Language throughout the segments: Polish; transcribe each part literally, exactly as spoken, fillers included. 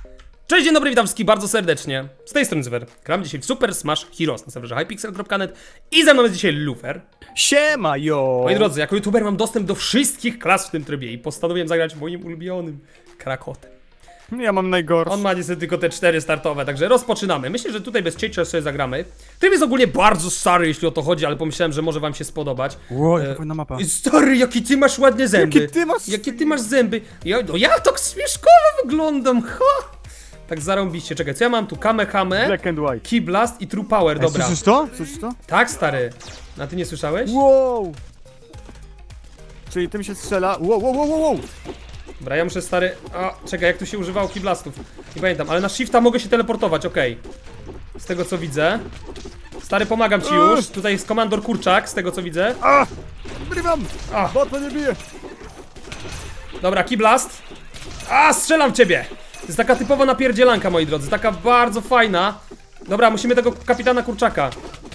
Cześć, dzień dobry, witam wszystkich bardzo serdecznie. Z tej strony Zywer. Gram dzisiaj w Super Smash Heroes na serwerze hypixel kropka net i ze mną jest dzisiaj Lufer. Siema, jo! Moi drodzy, jako youtuber mam dostęp do wszystkich klas w tym trybie i postanowiłem zagrać moim ulubionym Krakotem. Ja mam najgorszy. On ma niestety tylko te cztery startowe, także rozpoczynamy. Myślę, że tutaj bez cięcia sobie zagramy. Tryb jest ogólnie bardzo stary, jeśli o to chodzi, ale pomyślałem, że może wam się spodobać. Ło, jaka fajna mapa. Stary, jaki ty masz ładne zęby. Jakie ty masz... Jakie ty masz zęby. Ja, no ja tak śmieszkowo wyglądam, ha! Tak zarąbiście, czekaj, co ja mam tu? Kamehame, Black and white. Key Blast i True Power, dobra. Słyszysz to? Słyszysz to? Tak, stary. A ty nie słyszałeś? Wow! Czyli tym się strzela. Wow, wow, wow, wow! Dobra, ja muszę, stary... A, czekaj, jak tu się używało Key Blastów? Nie pamiętam, ale na shifta mogę się teleportować, okej. Okay. Z tego co widzę. Stary, pomagam ci już. Tutaj jest komandor Kurczak, z tego co widzę. A! Brywam! A. Bo to nie bije! Dobra, Key Blast. A, strzelam w ciebie! To jest taka typowa napierdzielanka, moi drodzy, taka bardzo fajna. Dobra, musimy tego kapitana Kurczaka.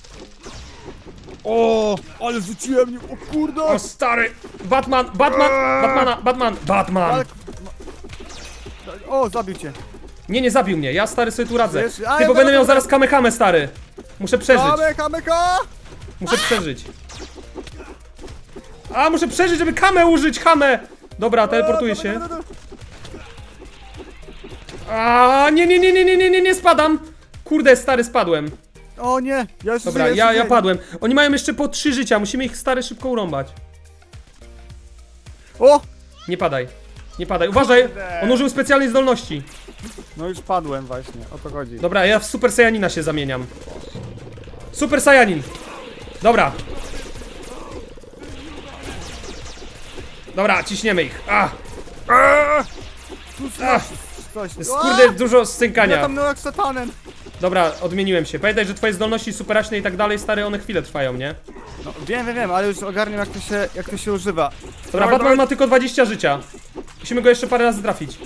O! Ale rzuciłem nim, o kurde! O, stary! Batman, Batman, Batmana, Batman, Batman! Ale... O, zabił cię. Nie, nie zabił mnie, ja, stary, sobie tu radzę. Wiesz, a Ty, ja bo będę miał zaraz- zaraz kamehame, stary. Muszę przeżyć, Kame, kameka! muszę przeżyć. A, muszę przeżyć, żeby kamę użyć, kamę! Dobra, teleportuję się. A, nie, nie, nie, nie, nie, nie, nie, nie, spadam! Kurde, stary, spadłem. O nie! Ja już Dobra, żyję, ja, żyję. ja padłem. Oni mają jeszcze po trzy życia, musimy ich, stary, szybko urąbać. O! Nie padaj. Nie padaj, uważaj! Kurde. On użył specjalnej zdolności. No już padłem właśnie, o to chodzi. Dobra, ja w Super Saiyanina się zamieniam. Super Saiyanin. Dobra. Dobra, ciśniemy ich. A, Eee! Tu a, coś. jest kurde dużo Ja stękania. tam no jak satanem. Dobra, odmieniłem się. Pamiętaj, że twoje zdolności superaśne i tak dalej, stare, one chwilę trwają, nie? No, wiem, wiem, wiem, ale już ogarniam jak to się, jak to się używa. Dobra, Dawaj, Batman dawaj. ma tylko dwadzieścia życia. Musimy go jeszcze parę razy trafić.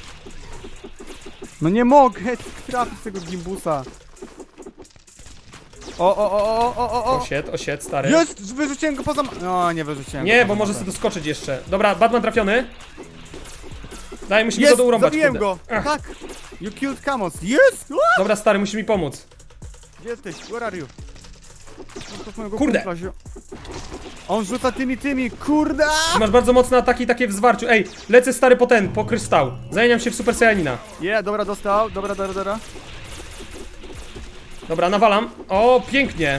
No nie mogę trafić tego gimbusa. O, o, o, o, o, o, o. Osied, osied, stary. Jest! Wyrzuciłem go poza... No, nie wyrzuciłem Nie, go bo poza może mapę. sobie doskoczyć jeszcze. Dobra, Batman trafiony. Daj, musimy Jest! go dourąbać, Zabiłem kurde. go! Ach. Tak! You killed Kamos! Jest! Ua! Dobra, stary, musi mi pomóc. Gdzie jesteś? Where are you? No, to mojego Kurde. kumpla, zio- On rzuca tymi, tymi, kurde! Ty masz bardzo mocne ataki takie w zwarciu. Ej, lecę, stary, po ten, po krystał. Zamieniam się w Super Saiyanina. Je, dobra, dostał, dobra, dobra, dobra. Dobra, nawalam. O, pięknie.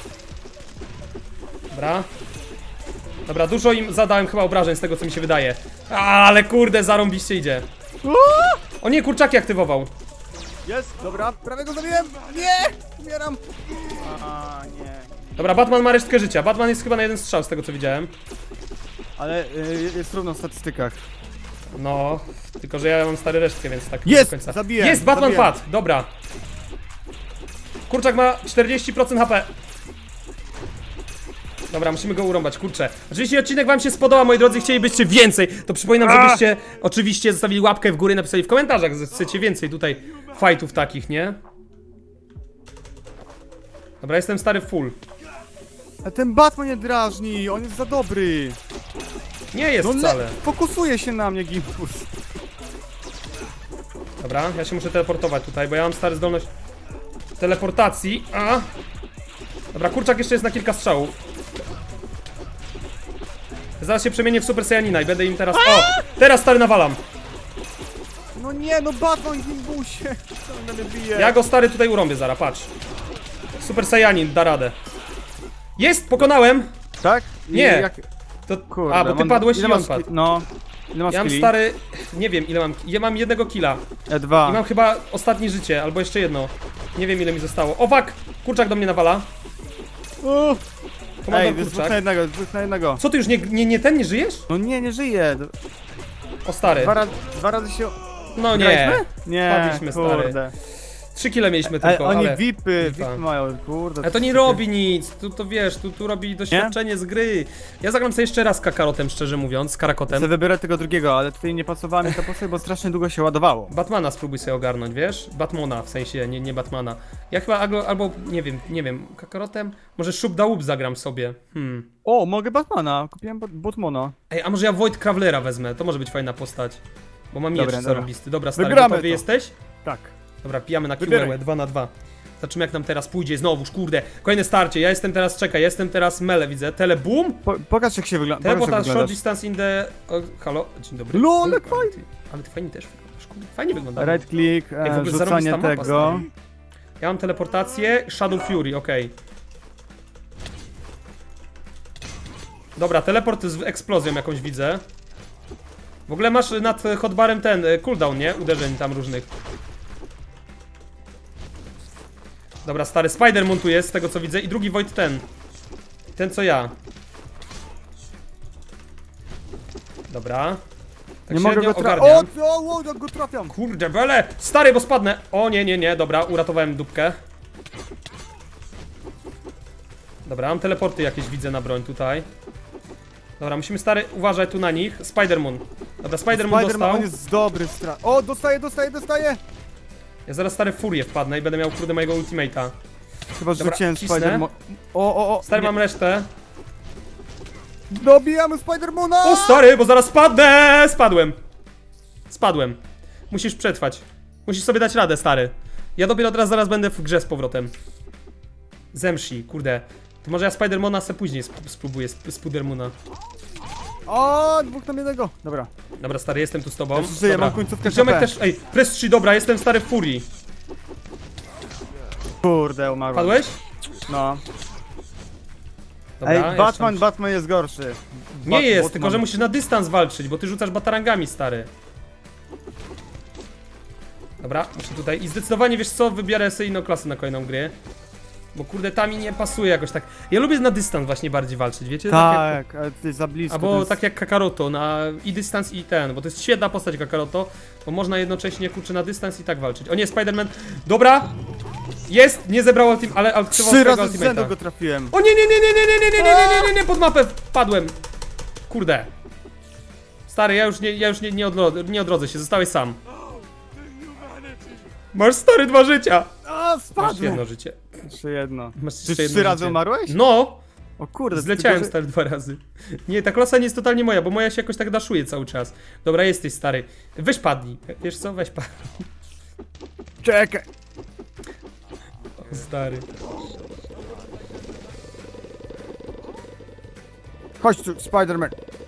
Dobra. Dobra, dużo im zadałem chyba obrażeń z tego, co mi się wydaje. Ale kurde, zarąbiście idzie. Ua! O nie, kurczaki aktywował. Jest, dobra, prawie go zabiłem! Nie! Umieram! A, nie. Dobra, Batman ma resztkę życia. Batman jest chyba na jeden strzał z tego, co widziałem. Ale y, jest równo w statystykach. No, tylko że ja mam stary resztkę, więc tak Jest! nie do końca. Zabiłem, Jest, Batman zabiłem. padł, dobra. Kurczak ma czterdzieści procent H P. Dobra, musimy go urąbać, kurczę. Oczywiście odcinek wam się spodobał, moi drodzy, chcielibyście więcej, to przypominam, A! żebyście oczywiście zostawili łapkę w górę i napisali w komentarzach, że chcecie więcej tutaj fightów takich, nie? Dobra, jestem stary full. A ten Batman nie drażni, on jest za dobry. Nie jest No wcale. le- fokusuje się na mnie gimbus. Dobra, ja się muszę teleportować tutaj, bo ja mam stary zdolność teleportacji, a... Dobra, kurczak jeszcze jest na kilka strzałów. Zaraz się przemienię w Super Saiyanina i będę im teraz... O! Teraz, stary, nawalam. No nie, no Batman gimbusie. Co on na mnie bije? Ja go, stary, tutaj urąbię zaraz, patrz. Super Saiyanin da radę. Jest, pokonałem. Tak? I Nie. Jak... To... Kurde, A, bo ty mam- padłeś ile i on masz padł. ki- No. Ile masz Ja mam, skilli? stary... Nie wiem, ile mam... Ja mam jednego killa. E dwa. I mam chyba ostatnie życie, albo jeszcze jedno. Nie wiem, ile mi zostało. O, wak! Kurczak do mnie nawala. O! Ej, Komandor to jest dwóch na Kurczak. jednego, dwóch na jednego. Co, ty już nie, nie, nie ten, nie żyjesz? No nie, nie żyje. O, stary. Dwa, ra dwa razy się... No nie. Graliśmy? Nie, Padliśmy, stary. kurde. Trzy kile mieliśmy Ale tylko, oni ale... vipy, Vipa. vipy mają, kurde. Ale to nie robi nic, tu to wiesz, tu, tu robi doświadczenie z gry. Ja zagram sobie jeszcze raz Kakarotem, szczerze mówiąc, z Karakotem. Chcę wybiorę tego drugiego, ale tutaj nie pasowała mi ta postać, bo strasznie długo się ładowało. Batmana spróbuj sobie ogarnąć, wiesz? Batmana, w sensie, nie, nie Batmana. Ja chyba albo, albo nie wiem, nie wiem, Kakarotem? Może Shub da Łup zagram sobie. Hmm. O, mogę Batmana, kupiłem Bat- Batmana. Ej, a może ja Void Krawlera wezmę, to może być fajna postać. Bo mam Dobra, miecz dobra. zarobisty. Dobra, stary, Wygramy gotowy to. jesteś? Tak. Dobra, pijamy na Wybieraj. Q dwa na dwa. Zobaczymy jak nam teraz pójdzie znowuż, kurde. Kolejne starcie, ja jestem teraz, czekaj, ja jestem teraz mele, widzę. Tele boom. Po, pokaż jak się wygląda. Teleport Pokaż, at jak short wyglądasz. distance in the... O, halo, dzień dobry. Lol, Kurde, jak fajnie. ty- Ale ty fajnie też wyglądasz, kurde. Fajnie wygląda. Right click, Ej, w e, ogóle rzucanie zarąbista mapa, tego. stary. Ja mam teleportację, Shadow Fury, okej. Dobra, teleport z eksplozją jakąś widzę. W ogóle masz nad hotbarem ten y, cooldown, nie? Uderzeń tam różnych. Dobra, stary Spider-Man tu jest, z tego co widzę. I drugi Void ten. Ten co ja. Dobra. Tak Nie mogę średnio go trafić. ogarniam. O, o, o, jak go trafiam. Kurde bele! Stary, bo spadnę! O nie, nie, nie, dobra, uratowałem dupkę. Dobra, mam teleporty jakieś widzę na broń tutaj. Dobra, musimy stary uważać tu na nich. Spider-Man. Dobra, Spider-Man Spider-Man, dostał. on jest dobry stra... O, dostaje, dostaje, dostaje! Ja zaraz stary furię wpadnę i będę miał kurde mojego ultimate'a. Chyba Dobra, rzuciłem cisnę. Spider-Man. O, o, o. Stary, nie. mam resztę. Dobijamy Spider-Mana! O stary, bo zaraz spadnę! Spadłem. Spadłem. Musisz przetrwać. Musisz sobie dać radę, stary. Ja dopiero teraz zaraz będę w grze z powrotem. Zemshi, kurde. To może ja Spidermana se później sp spróbuję, sp Spidermana. O, dwóch tam jednego. Dobra. Dobra, stary, jestem tu z tobą. Jeszcze żyję, Dobra. mam końcówkę Ziomek H P. też, ej, press trzy, dobra, jestem stary w furii. Kurde, umarłem. Padłeś? No. Dobra, Ej, jeszcze Batman, mam- Batman jest gorszy. Nie Bat- jest, Batman. tylko że musisz na dystans walczyć, bo ty rzucasz batarangami, stary. Dobra, muszę tutaj. I zdecydowanie, wiesz co, wybiorę sobie inną klasę na kolejną grę. Bo kurde, ta mi nie pasuje jakoś tak. Ja lubię na dystans właśnie bardziej walczyć, wiecie? Jak, Tak, ale ty za blisko. albo to jest... tak jak Kakaroto, na i dystans i ten, bo to jest świetna postać Kakaroto, bo można jednocześnie kurczę na dystans i tak walczyć. O nie, Spider-Man. Dobra! Jest! Nie zebrał ultim, ale aktywował Trzy swojego razy z rzędu ultimate'a. go trafiłem. O nie, nie, nie, nie, nie, nie, nie, nie, nie, nie, nie, nie, pod mapę wpadłem. Kurde. Stary, ja już nie, ja już nie, nie, odro nie odrodzę się, zostałeś sam. Masz stary dwa życia. A, Masz spadłem. jedno życie. Jeszcze jedno. Masz Ty jeszcze jedno trzy razy życie. umarłeś? No! O kurde, Zleciałem tylko, że- stary dwa razy. Nie, ta klasa nie jest totalnie moja, bo moja się jakoś tak daszuje cały czas. Dobra, jesteś stary. Weź padnij. Wiesz co? Weź padnij. Czekaj. O, stary. Chodź tu, Spider-Man.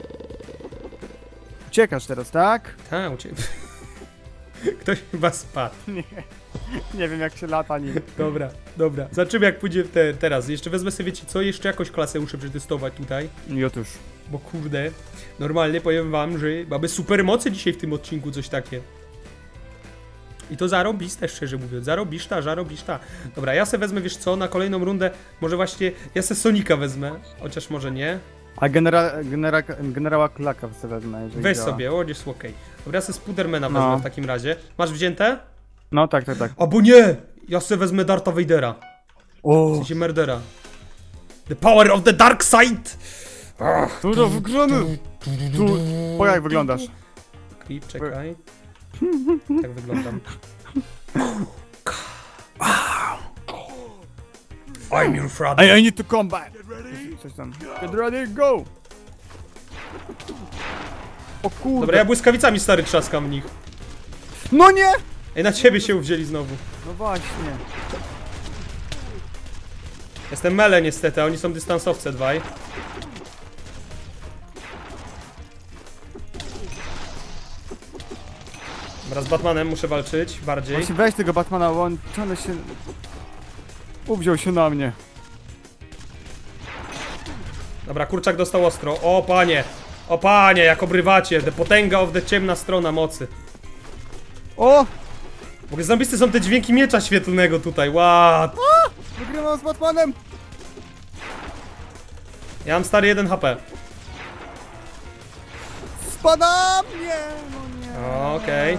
Uciekasz teraz, tak? Ta, u ciebie. Ktoś chyba spadł. Nie. Nie wiem jak się lata nim. Dobra, dobra. Zobaczymy jak pójdzie te, teraz. Jeszcze wezmę sobie, wiecie co? Jeszcze jakąś klasę muszę przetestować tutaj. I otóż. Bo kurde, normalnie powiem wam, że mamy super mocy dzisiaj w tym odcinku, coś takie. I to zarobiste, szczerze mówiąc. Zarobiszta, zarobiszta. Dobra, ja se wezmę, wiesz co, na kolejną rundę, może właśnie, ja se Sonika wezmę, chociaż może nie. A genera, genera, generała Klaka sobie wezmę, jeżeli Weź działa. sobie, o, jest okej. Dobra, ja se Spidermana wezmę No. w takim razie. Masz wzięte? No tak, tak, tak. Albo nie! Ja se wezmę Darta Vadera. W O, sensie Murdera. The power of the dark side! Ach, dużo wgrzony. Tu, po jak wyglądasz? Klip, czekaj. Tak wyglądam. I'm your father. Ej, I need to come back. Coś tam. Get ready, go. O kurde. Dobra, ja błyskawicami stary trzaskam w nich. No nie! Ej, na ciebie się uwzięli znowu. No właśnie. Jestem mele niestety, a oni są dystansowce dwaj. Dobra, z Batmanem muszę walczyć bardziej. Właśnie weź tego Batmana, bo on ciągle się... Uwziął się na mnie. Dobra, kurczak dostał ostro. O panie! O panie, jak obrywacie! The potęga of the ciemna strona mocy. O! W ogóle zambisty są te dźwięki miecza świetlnego tutaj, what? Wygrywam z Batmanem! Ja mam stary jeden H P. Spadam! Nie, no nie. Okej.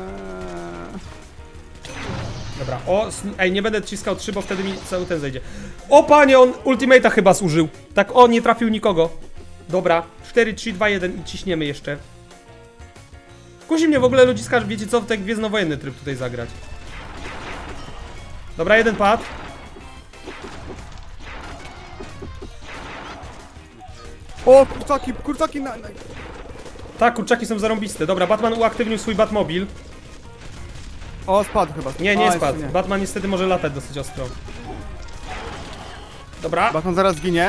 Dobra, o, sn- ej, nie będę ciskał trzy, bo wtedy mi cały ten zejdzie. O panie, on ultimate'a chyba zużył. Tak, on nie trafił nikogo. Dobra, cztery, trzy, dwa, jeden i ciśniemy jeszcze. Kusi mnie w ogóle ludziska, że wiecie co, w ten gwiezdnowojenny tryb tutaj zagrać. Dobra, jeden pad. O, kurczaki, kurczaki na... na... Tak, kurczaki są zarąbiste. Dobra, Batman uaktywnił swój Batmobil. O, spadł chyba. Nie, nie A, spadł. jeszcze nie. Batman niestety może latać dosyć ostro. Dobra, Batman zaraz zginie.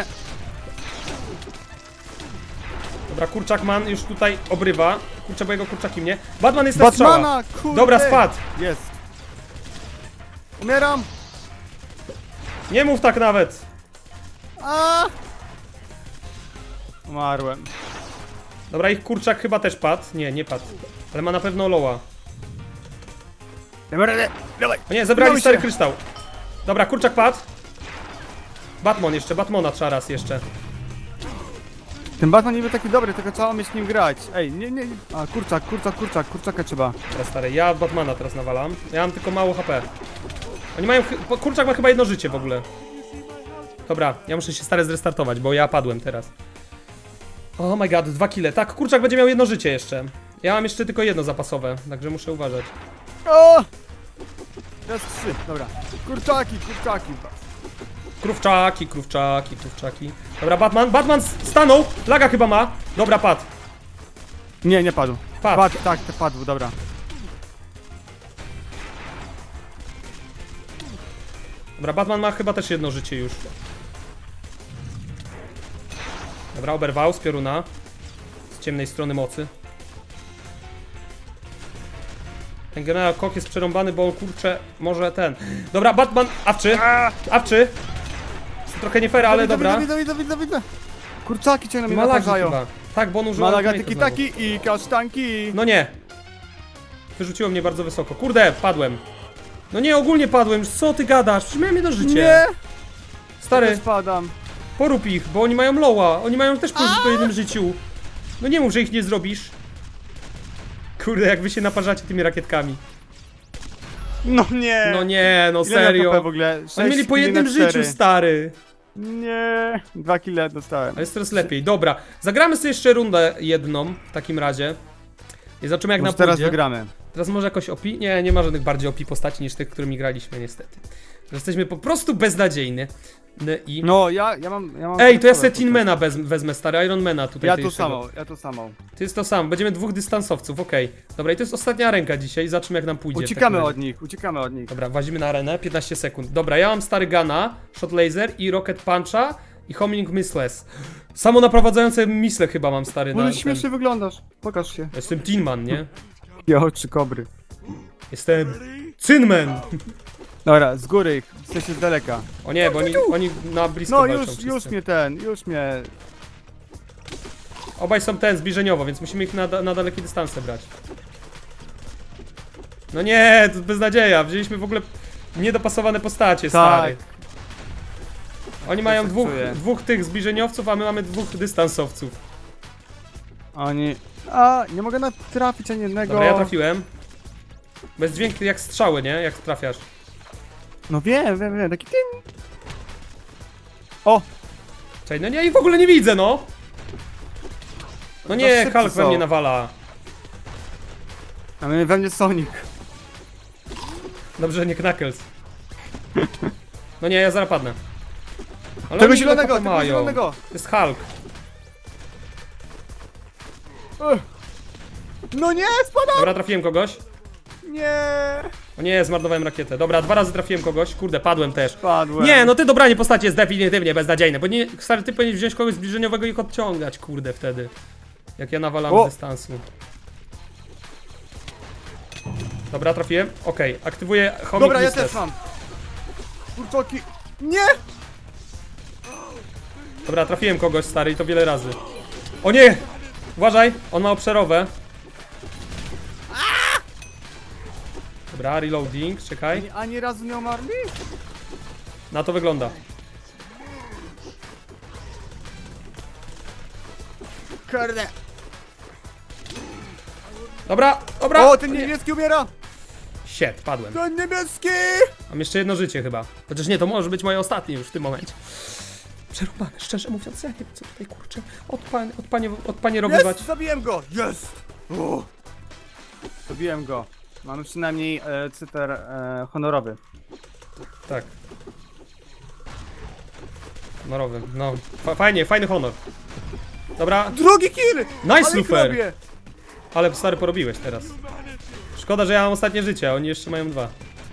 dobra, kurczak man już tutaj obrywa. Kurczę, bo jego kurczaki mnie. Batman jest na strzała. Batmana, kurde! Dobra, spadł. Jest. Umieram. Nie mów tak nawet. A! Umarłem. Dobra, ich kurczak chyba też padł. Nie, nie padł. Ale ma na pewno loła. Damy radę. Dawaj. O nie, zebrali Udało stary się. kryształ. Dobra, kurczak padł. Batman jeszcze, Batmana trzeba raz jeszcze. Ten Batman niby taki dobry, tylko trzeba mieć nim grać. Ej, nie, nie. A, kurczak, kurczak, kurczak, kurczaka trzeba. Teraz stary, ja Batmana teraz nawalam. Ja mam tylko mało H P. Oni mają, chy- kurczak ma chyba jedno życie w ogóle. Dobra, ja muszę się stary zrestartować, bo ja padłem teraz. Oh my god, dwa kile. Tak, kurczak będzie miał jedno życie jeszcze. Ja mam jeszcze tylko jedno zapasowe, także muszę uważać. O! Teraz trzy, dobra. Kurczaki, kurczaki. Krówczaki, krówczaki, krówczaki. Dobra, Batman, Batman stanął! Laga chyba ma. Dobra, padł. Nie, nie padł. Padł. Padł, tak, to padł, dobra. Dobra, Batman ma chyba też jedno życie już. Dobra, oberwał z pioruna. Z ciemnej strony mocy. Ten generał Kok jest przerąbany, bo on kurczę może ten. Dobra, Batman, awczy! Awczy! Jest trochę nie fair, ale widzę, dobra. Widzę, widzę, widzę, widzę. Kurczaki ciągle mnie Ma lagi naparzają. chyba. Tak, bo on użył Malaga ultimate'u tiki znowu. taki i kasztanki. No nie. Wyrzuciło mnie bardzo wysoko. Kurde, padłem. No nie, ogólnie padłem. Co ty gadasz? Przecież miałem jedno życie. Nie! Stary, Spadam. porób ich, bo oni mają loła. Oni mają też plus po jednym życiu. No nie mów, że ich nie zrobisz. Kurde, jak wy się naparzacie tymi rakietkami. No nie! No nie, no Ile miał H P serio. w ogóle? sześć Oni mieli po kili na jednym cztery. życiu, stary. Nie, dwa kile dostałem. Ale jest teraz lepiej. Dobra, zagramy sobie jeszcze rundę jedną w takim razie. I zobaczymy jak Może na teraz pójdzie. wygramy. Teraz może jakoś O P? Nie, nie ma żadnych bardziej O P postaci niż tych, którymi graliśmy niestety. Że jesteśmy po prostu beznadziejni. N- I... No, ja, ja mam... Ja mam Ej, to ja sobie sobie Tinmana wez, wezmę, stary, Ironmana tutaj. Ja tej tu jeszcze go. samą, ja tu samą. To jest to samo, będziemy dwóch dystansowców, okej. Dobra, i to jest ostatnia ręka dzisiaj, zobaczymy jak nam pójdzie. w Uciekamy takim od nich, uciekamy od nich. Dobra, włazimy na arenę, piętnaście sekund. Dobra, ja mam stary Gana, Shot Laser i Rocket Puncha i Homing Missiles. Samo naprowadzające misle chyba mam, stary. Na Ale ten... śmiesznie wyglądasz, pokaż się. Jestem Tinman, nie? Ja oczy kobry. Jestem Cinman. Dobra, z góry ich, w sensie z daleka. O nie, bo oni, oni na blisko No walczą już, wszyscy. już mnie ten, już mnie... Obaj są ten, zbliżeniowo, więc musimy ich na, na dalekie dystanse brać. No nie, to beznadzieja, wzięliśmy w ogóle niedopasowane postacie, stary. Oni mają tak dwóch, czuję. dwóch tych zbliżeniowców, a my mamy dwóch dystansowców. Oni... A, nie mogę natrafić ani jednego. Dobra, ja trafiłem. Bez dźwięku jak strzały, nie? Jak trafiasz. No wiem, wiem, wiem, taki tym. O! Czekaj, no nie, ich w ogóle nie widzę, no! No nie, szybcy Hulk we są. mnie nawala. A my we mnie Sonic. Dobrze, nie Knuckles. No nie, ja zaraz padnę. Ale Tego oni ile zielonego, H P tego mają? zielonego! To jest Hulk. Ech. No nie, spadam! Dobra, trafiłem kogoś. Nie! O nie, zmarnowałem rakietę. Dobra, dwa razy trafiłem kogoś. Kurde, padłem też. Padłem. Nie, no ty dobranie postaci jest definitywnie beznadziejne, bo nie, stary, ty powinieneś wziąć kogoś zbliżeniowego i ich odciągać, kurde, wtedy. Jak ja nawalam O! z dystansu. Dobra, trafiłem. Okej, aktywuję Homing Dobra, ja Missiles. też mam. Kurczaki. Nie! Dobra, trafiłem kogoś, stary, i to wiele razy. O nie! Uważaj, on ma obszerowe. Dobra, reloading, czekaj. Ani, ani razu nie umarli? Na to wygląda. Kurde. Dobra, dobra! O, ten niebieski umiera! Shit, padłem. Ten niebieski! Mam jeszcze jedno życie chyba. Chociaż nie, to może być moje ostatnie już w tym momencie. Przerąbane, szczerze mówiąc, ja nie wiem co tutaj kurczę. Odpan, odpanie, odpanierowywać. Jest! Zabiłem go! Jest! O. Zabiłem go. Mamy przynajmniej e, cyfer e, honorowy. Tak. Honorowy, no. Fa fajnie, fajny honor. Dobra, Drugi kill! nice Ale ich Lufer! robię. Ale stary porobiłeś teraz. Szkoda, że ja mam ostatnie życie, a oni jeszcze mają dwa.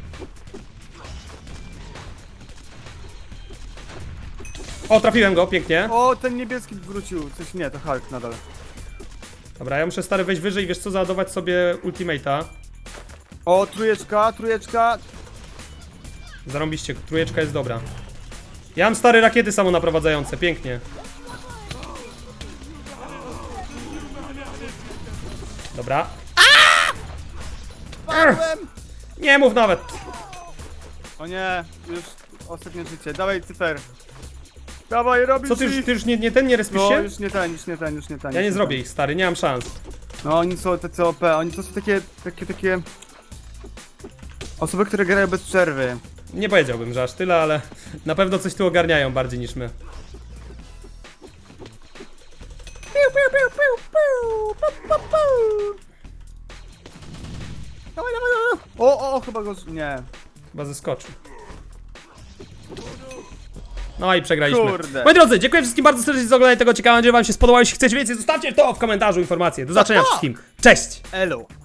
O, trafiłem go, pięknie. O, ten niebieski wrócił. Coś nie, to Hulk nadal. Dobra, ja muszę stary wejść wyżej i wiesz co, załadować sobie ultimate'a. O, trójeczka, trójeczka. Zarąbiście, trójeczka jest dobra. Ja mam stare rakiety samonaprowadzające, pięknie. Dobra. Padłem! Nie mów nawet. O nie, już ostatnie życie. Dawaj, cyfer. Dawaj, robisz Co ty już, ich. ty już nie, nie ten nie respisz No, się? już nie ten, już nie ten, już nie ten. Ja już nie ten. zrobię ich, stary, nie mam szans. No, oni są tacy O P, oni to są takie, takie, takie... Osoby, które grają bez przerwy. Nie powiedziałbym, że aż tyle, ale na pewno coś tu ogarniają bardziej niż my. Piu, piu, piu, piu, piu, pu, pu, pu. Dawaj, dawaj, dawaj. O, o, chyba go... nie. Chyba zeskoczył. No i przegraliśmy. Kurde. Moi drodzy, dziękuję wszystkim bardzo serdecznie za oglądanie tego ciekawego. Mam nadzieję, że wam się spodobało. Jeśli chcecie więcej, zostawcie to w komentarzu informacje. Do zobaczenia wszystkim. Cześć! Elo.